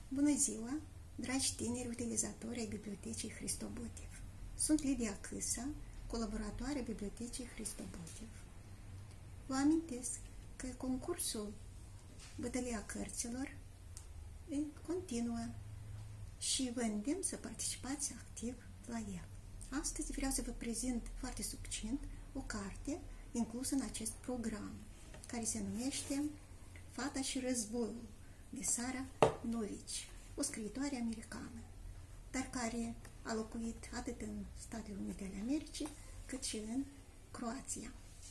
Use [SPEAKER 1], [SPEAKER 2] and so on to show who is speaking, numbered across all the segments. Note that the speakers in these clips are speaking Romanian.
[SPEAKER 1] Bună ziua, dragi tineri utilizatori ai Bibliotecii Hristobotev! Sunt Lidia Câsa, colaboratoare Bibliotecii Hristobotev. Vă amintesc că concursul Bătălia Cărților continuă și vă îndemn să participați activ la el. Astăzi vreau să vă prezint foarte succint o carte inclusă în acest program, care se numește Fata și războiul, de Sarah Novici, o scriitoare americană, dar care a locuit atât în Statele Unite ale Americii, cât și în Croația.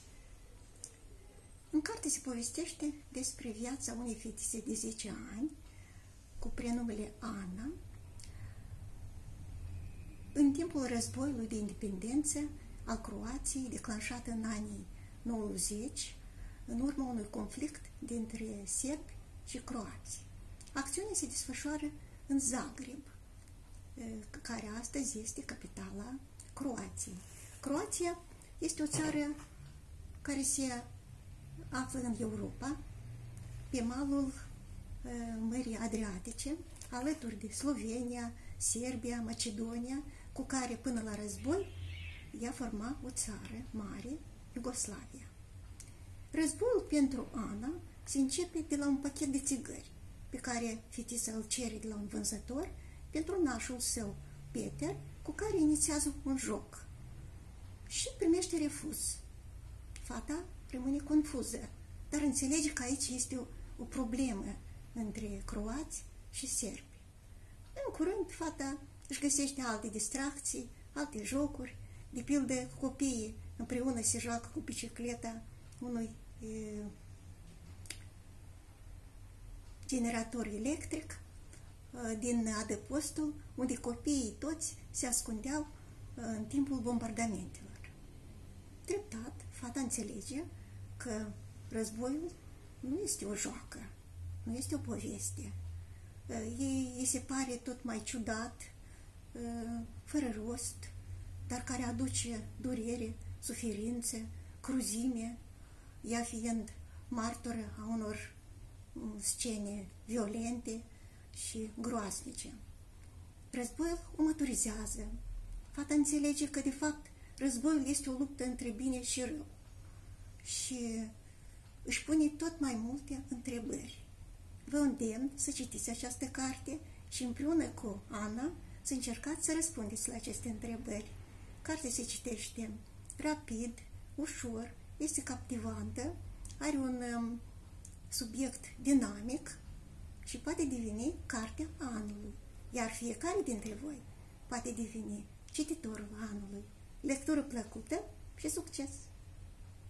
[SPEAKER 1] În carte se povestește despre viața unei fetițe de 10 ani, cu prenumele Ana, în timpul războiului de independență al Croației, declanșat în anii 90, în urma unui conflict dintre serbi și croați. Acțiunea se desfășoară în Zagreb, care astăzi este capitala Croației. Croația este o țară care se află în Europa, pe malul Mării Adriatice, alături de Slovenia, Serbia, Macedonia, cu care până la război ea forma o țară mare, Iugoslavia. Războiul pentru Ana se începe de la un pachet de țigări pe care fetița îl cere de la un vânzător pentru nașul său, Peter, cu care inițiază un joc și primește refuz. Fata rămâne confuză, dar înțelege că aici este o problemă între croați și serbi. În curând, fata își găsește alte distracții, alte jocuri, de pildă copiii împreună se joacă cu bicicleta unui generator electric din adăpostul unde copiii toți se ascundeau în timpul bombardamentelor. Treptat, fata înțelege că războiul nu este o joacă, nu este o poveste. Ei se pare tot mai ciudat, fără rost, dar care aduce durere, suferință, cruzime, ea fiind martoră a unor scene violente și groaznice. Războiul o maturizează. Fata înțelege că, de fapt, războiul este o luptă între bine și rău și își pune tot mai multe întrebări. Vă îndemn să citiți această carte și împreună cu Ana să încercați să răspundeți la aceste întrebări. Cartea se citește rapid, ușor, este captivantă, are un subiect dinamic și poate deveni cartea anului, iar fiecare dintre voi poate deveni cititorul anului. Lectură plăcută și succes!